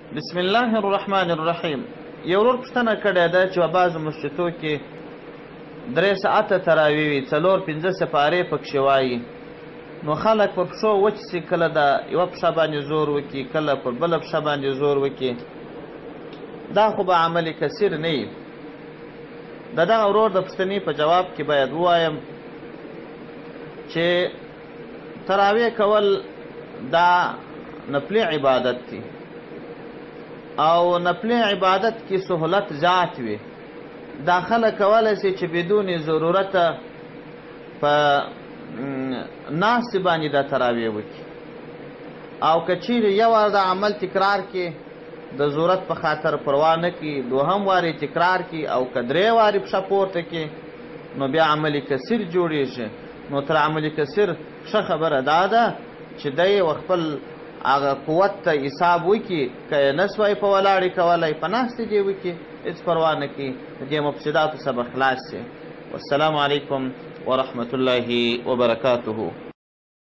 بسم الله الرحمن الرحیم. یو ورور پوښتنه کړې ده چې په بعضو مسجدو کې 3 ساعته تراویح وي، 4-5 سپارې پکښې وایي، نو خلک پر پښو وچسي، کله د یوه پښه باندې زور وکړي، کله پر بله پښه باندې زور وکړي. دا خو به عمل کثیر نه وي. د دغه ورور د پوښتنې په جواب کې باید ووایم چې تراویح کول دا نفلي عبادت دی، او نفلي عبادت کې سهولت زیات وي. دا خلک کولی شي چې بدون ضرورته په ناستې باندې دا تراویح وکړي، او که چیرې یو وار د عمل تکرار کې د ضرورت په خاطر پروا نه کړي، دوهم وارې تکرار کړي، او که 3 وارې پښه پورته کړي، نو بیا عمل کثیر جوړېږي. نو تر عمل کثیر ښه خبره دا ده چې دی خپل هغه قوت ته حساب وکړي، که یې نه سوای په ولاړې کولی، په ناستې دې وکړي، هېڅ پروا نه کړي، د دې مفسداتو څخه به خلاص شي. والسلام علیکم ورحمة الله وبرکاته.